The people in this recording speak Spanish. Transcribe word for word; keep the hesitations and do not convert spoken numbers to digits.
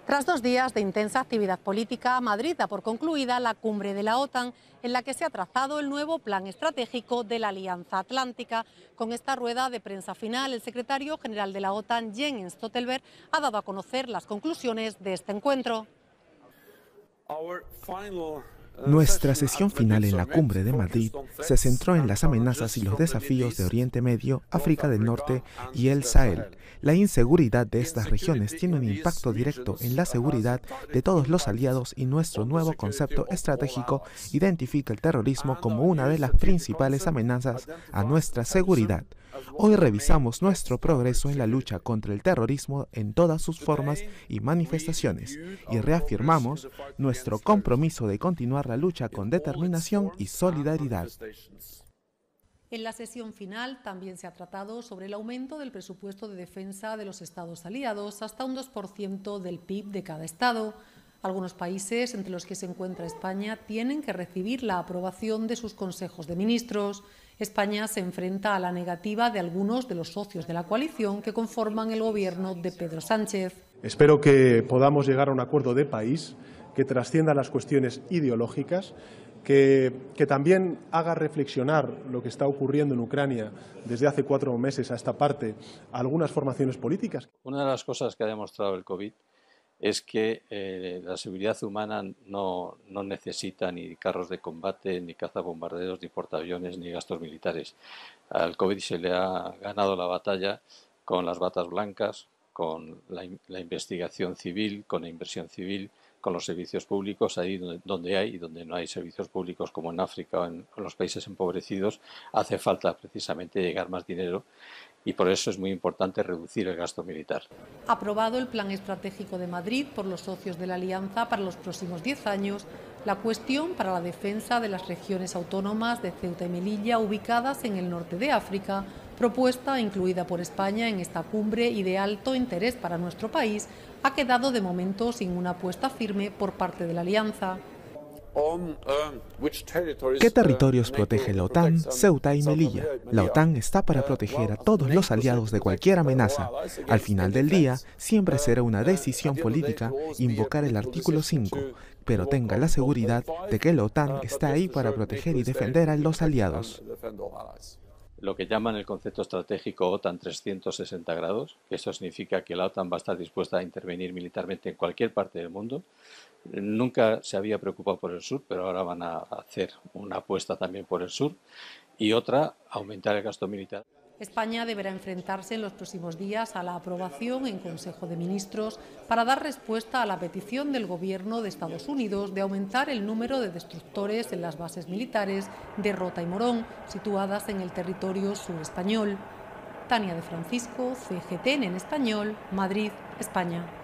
Tras dos días de intensa actividad política, Madrid da por concluida la cumbre de la OTAN, en la que se ha trazado el nuevo plan estratégico de la Alianza Atlántica. Con esta rueda de prensa final, el secretario general de la OTAN, Jens Stoltenberg, ha dado a conocer las conclusiones de este encuentro. Nuestra sesión final en la Cumbre de Madrid se centró en las amenazas y los desafíos de Oriente Medio, África del Norte y el Sahel. La inseguridad de estas regiones tiene un impacto directo en la seguridad de todos los aliados y nuestro nuevo concepto estratégico identifica el terrorismo como una de las principales amenazas a nuestra seguridad. Hoy revisamos nuestro progreso en la lucha contra el terrorismo en todas sus formas y manifestaciones y reafirmamos nuestro compromiso de continuar la lucha con determinación y solidaridad. En la sesión final también se ha tratado sobre el aumento del presupuesto de defensa de los Estados aliados hasta un dos por ciento del P I B de cada Estado. Algunos países, entre los que se encuentra España, tienen que recibir la aprobación de sus consejos de ministros. España se enfrenta a la negativa de algunos de los socios de la coalición que conforman el gobierno de Pedro Sánchez. Espero que podamos llegar a un acuerdo de país que trascienda las cuestiones ideológicas, que, que también haga reflexionar lo que está ocurriendo en Ucrania desde hace cuatro meses a esta parte a algunas formaciones políticas. Una de las cosas que ha demostrado el COVID es que eh, la seguridad humana no, no necesita ni carros de combate, ni cazabombarderos, ni portaaviones, ni gastos militares. Al COVID se le ha ganado la batalla con las batas blancas, con la, la investigación civil, con la inversión civil, con los servicios públicos, ahí donde, donde hay y donde no hay servicios públicos, como en África o en, en los países empobrecidos, hace falta precisamente llegar más dinero y por eso es muy importante reducir el gasto militar. Aprobado el Plan Estratégico de Madrid por los socios de la Alianza para los próximos diez años, la cuestión para la defensa de las regiones autónomas de Ceuta y Melilla ubicadas en el norte de África, propuesta incluida por España en esta cumbre y de alto interés para nuestro país, ha quedado de momento sin una apuesta firme por parte de la Alianza. ¿Qué territorios protege la OTAN, Ceuta y Melilla? La OTAN está para proteger a todos los aliados de cualquier amenaza. Al final del día, siempre será una decisión política invocar el artículo cinco, pero tenga la seguridad de que la OTAN está ahí para proteger y defender a los aliados. Lo que llaman el concepto estratégico OTAN trescientos sesenta grados, que eso significa que la OTAN va a estar dispuesta a intervenir militarmente en cualquier parte del mundo. Nunca se había preocupado por el sur, pero ahora van a hacer una apuesta también por el sur. Y otra, aumentar el gasto militar. España deberá enfrentarse en los próximos días a la aprobación en Consejo de Ministros para dar respuesta a la petición del Gobierno de Estados Unidos de aumentar el número de destructores en las bases militares de Rota y Morón, situadas en el territorio sur español. Tania de Francisco, C G T N en español, Madrid, España.